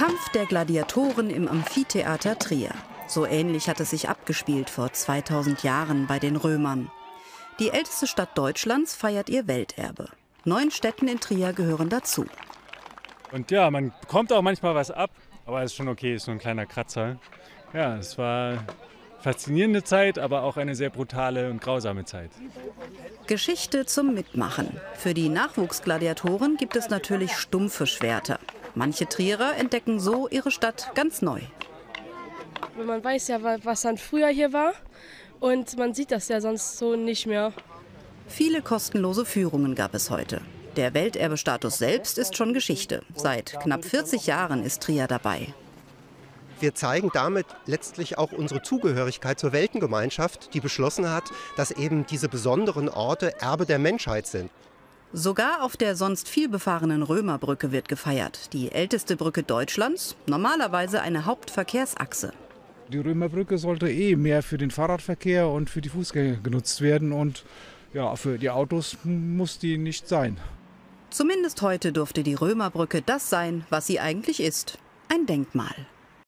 Kampf der Gladiatoren im Amphitheater Trier. So ähnlich hat es sich abgespielt vor 2000 Jahren bei den Römern. Die älteste Stadt Deutschlands feiert ihr Welterbe. 9 Städten in Trier gehören dazu. Und ja, man bekommt auch manchmal was ab, aber es ist schon okay, ist so ein kleiner Kratzer. Ja, es war eine faszinierende Zeit, aber auch eine sehr brutale und grausame Zeit. Geschichte zum Mitmachen. Für die Nachwuchsgladiatoren gibt es natürlich stumpfe Schwerter. Manche Trierer entdecken so ihre Stadt ganz neu. Man weiß ja, was dann früher hier war, und man sieht das ja sonst so nicht mehr. Viele kostenlose Führungen gab es heute. Der Welterbestatus selbst ist schon Geschichte. Seit knapp 40 Jahren ist Trier dabei. Wir zeigen damit letztlich auch unsere Zugehörigkeit zur Weltengemeinschaft, die beschlossen hat, dass eben diese besonderen Orte Erbe der Menschheit sind. Sogar auf der sonst vielbefahrenen Römerbrücke wird gefeiert. Die älteste Brücke Deutschlands, normalerweise eine Hauptverkehrsachse. Die Römerbrücke sollte mehr für den Fahrradverkehr und für die Fußgänger genutzt werden. Und ja, für die Autos muss die nicht sein. Zumindest heute durfte die Römerbrücke das sein, was sie eigentlich ist: ein Denkmal.